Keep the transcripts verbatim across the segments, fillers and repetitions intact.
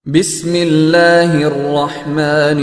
بسم اللہ الرحمن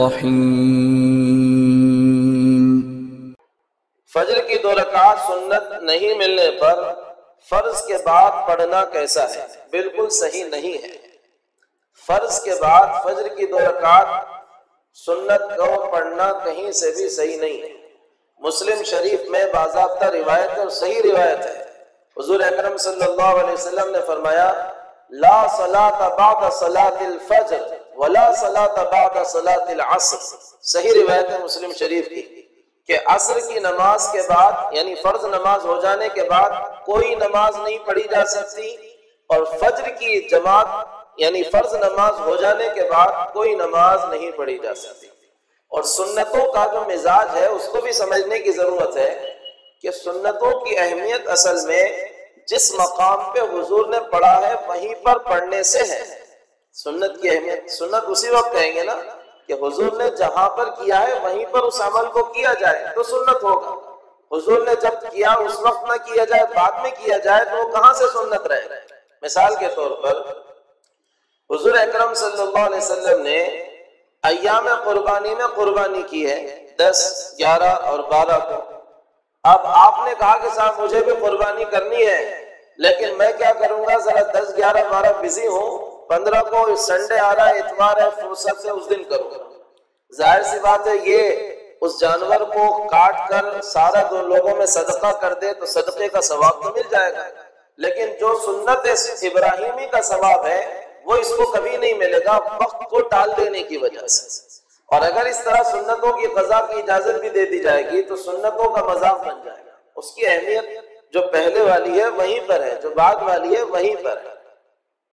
الرحیم۔ فجر کی دو رکعات سنت نہیں ملنے پر فرض کے بعد پڑھنا کیسا ہے؟ بالکل صحیح نہیں ہے۔ فرض کے بعد فجر کی دو رکعات سنت کو پڑھنا کہیں سے بھی صحیح نہیں ہے۔ مسلم شریف میں باضابطہ روایت اور صحیح روایت ہے، حضور اکرم صلی اللہ علیہ وسلم نے فرمایا لا صلاۃ بعد صلاۃ الفجر ولا صلاۃ بعد صلاۃ العصر۔ صحیح روایت ہے مسلم شریف کی کہ عصر کی نماز کے بعد یعنی فرض نماز ہو جانے کے بعد کوئی نماز نہیں پڑھی جا سکتی، اور فجر کی جماعت یعنی فرض نماز ہو جانے کے بعد کوئی نماز نہیں پڑھی جا سکتی۔ اور سنتوں کا جو مزاج ہے اس کو بھی سمجھنے کی ضرورت ہے کہ سنتوں کی اہمیت اصل میں جس مقام پہ حضور نے پڑھا ہے وہیں پر پڑھنے سے ہے۔ سنت کی اہمیت، سنت اسی وقت کہیں گے نا کہ حضور نے جہاں پر کیا ہے وہیں پر اس عمل کو کیا جائے تو سنت ہوگا۔ حضور نے جب کیا اس وقت نہ کیا جائے، بعد میں کیا جائے تو کہاں سے سنت رہے؟ مثال کے طور پر حضور اکرم صلی اللہ علیہ وسلم نے ایام قربانی میں قربانی کی ہے، دس گیارہ اور بارہ کو۔ اب آپ نے کہا کہ صاحب مجھے بھی قربانی کرنی ہے، لیکن میں کیا کروں گا، ذرا دس گیارہ بارہ بزی ہوں، پندرہ کو سنڈے آ رہا ہے، اتوار ہے، فرصت سے اس دن کروں گا۔ ظاہر سی بات ہے یہ اس جانور کو کاٹ کر سارا دو لوگوں میں صدقہ کر دے تو صدقے کا ثواب تو مل جائے گا، لیکن جو سنت ابراہیمی کا ثواب ہے وہ اس کو کبھی نہیں ملے گا، وقت کو ٹال دینے کی وجہ سے۔ اور اگر اس طرح سنتوں کی قضا کی اجازت بھی دے دی جائے گی تو سنتوں کا مذاق بن جائے گا۔ اس کی اہمیت جو پہلے والی ہے وہیں پر ہے، جو بعد والی ہے وہیں پر ہے۔